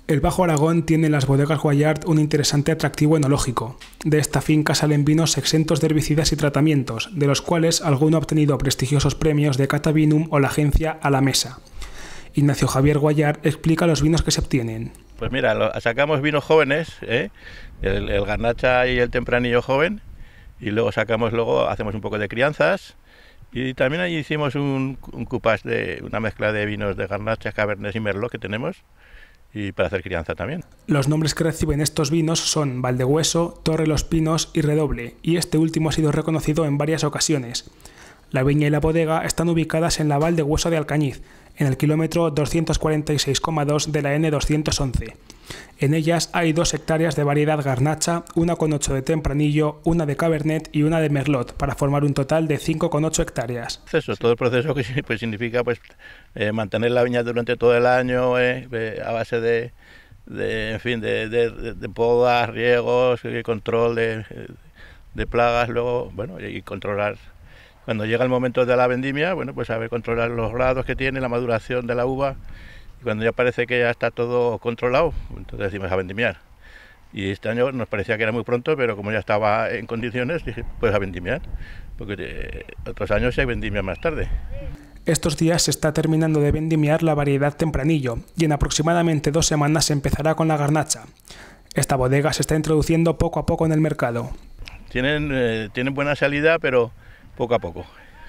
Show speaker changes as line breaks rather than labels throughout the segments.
El Bajo Aragón tiene en las bodegas Guallart un interesante atractivo enológico. De esta finca salen vinos exentos de herbicidas y tratamientos, de los cuales alguno ha obtenido prestigiosos premios de Cata Vinum o la agencia A la Mesa. Ignacio Javier Guallart explica los vinos que se obtienen.
Pues mira, sacamos vinos jóvenes, el Garnacha y el Tempranillo joven, y luego hacemos un poco de crianzas, y también ahí hicimos un coupage de una mezcla de vinos de Garnacha, Cabernet y Merlot que tenemos, y para hacer crianza también.
Los nombres que reciben estos vinos son Valdehueso, Torre Los Pinos y Redoble, y este último ha sido reconocido en varias ocasiones. La viña y la bodega están ubicadas en la Valdehueso de Alcañiz, en el kilómetro 246,2 de la N211. En ellas hay 2 hectáreas de variedad Garnacha, una con 8 de Tempranillo, una de Cabernet y una de Merlot, para formar un total de 5,8 hectáreas.
Todo el proceso que pues, significa mantener la viña durante todo el año a base de podas, riegos, control de plagas, luego y controlar. Cuando llega el momento de la vendimia, pues saber controlar los grados que tiene, la maduración de la uva, y cuando ya parece que ya está todo controlado, entonces decimos a vendimiar. Y este año nos parecía que era muy pronto, pero como ya estaba en condiciones, dije, pues a vendimiar, porque otros años se vendimia más tarde.
Estos días se está terminando de vendimiar la variedad Tempranillo, y en aproximadamente 2 semanas se empezará con la Garnacha. Esta bodega se está introduciendo poco a poco en el mercado.
Tienen buena salida, pero poco a poco,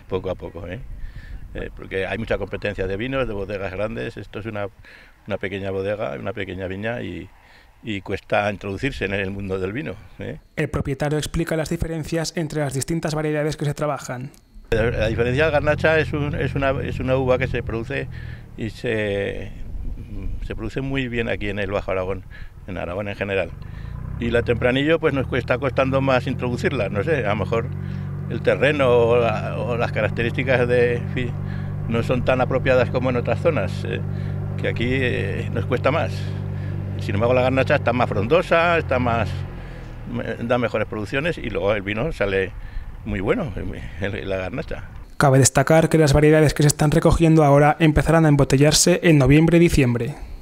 porque hay mucha competencia de vinos, de bodegas grandes. Esto es una pequeña bodega, una pequeña viña y cuesta introducirse en el mundo del vino.
El propietario explica las diferencias entre las distintas variedades que se trabajan.
La diferencia del Garnacha es una uva que se produce y se produce muy bien aquí en el Bajo Aragón, en Aragón en general. Y la Tempranillo pues nos está costando más introducirla, no sé, a lo mejor el terreno o las características no son tan apropiadas como en otras zonas, que aquí nos cuesta más. Sin embargo, la Garnacha está más frondosa, da mejores producciones y luego el vino sale muy bueno, la Garnacha.
Cabe destacar que las variedades que se están recogiendo ahora empezarán a embotellarse en noviembre y diciembre.